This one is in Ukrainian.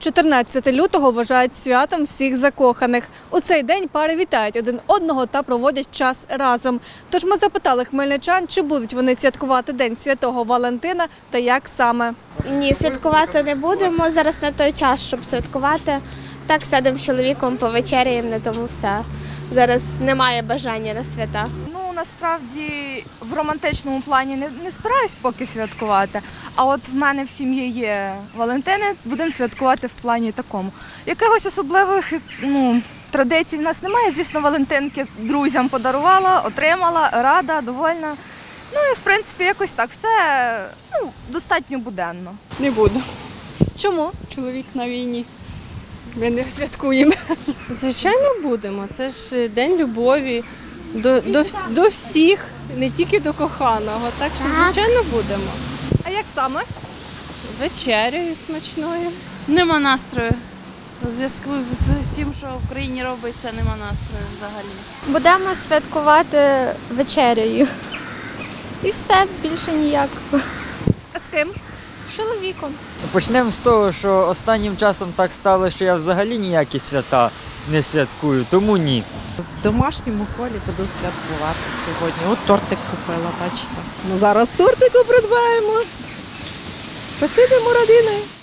14 лютого вважають святом всіх закоханих. У цей день пари вітають один одного та проводять час разом. Тож ми запитали хмельничан, чи будуть вони святкувати День Святого Валентина та як саме. Ні, святкувати не будемо. Зараз не той час, щоб святкувати. Так сядемо з чоловіком, повечеряємо, на тому все. Зараз немає бажання на свята. Насправді в романтичному плані не збираюсь поки святкувати, а от в мене в сім'ї є Валентини, будемо святкувати в плані такому. Якихось особливих традицій в нас немає. Звісно, Валентинки друзям подарувала, отримала, рада, довольна. І в принципі якось так, все достатньо буденно. Не буду. Чому? Чоловік на війні. Ми не святкуємо. Звичайно, будемо. Це ж день любові до всіх, не тільки до коханого. Так що, звичайно, будемо. А як саме? Вечеряю смачною. Нема настрою. У зв'язку з тим, що в країні робиться, нема настрою взагалі. Будемо святкувати вечерею. І все, більше ніяк. А з ким? З чоловіком. Почнемо з того, що останнім часом так стало, що я взагалі ніякі свята не святкую, тому ні. В домашньому колі буду святкувати сьогодні. От тортик купила, бачите. Зараз тортику придбаємо. Посидимо родиною.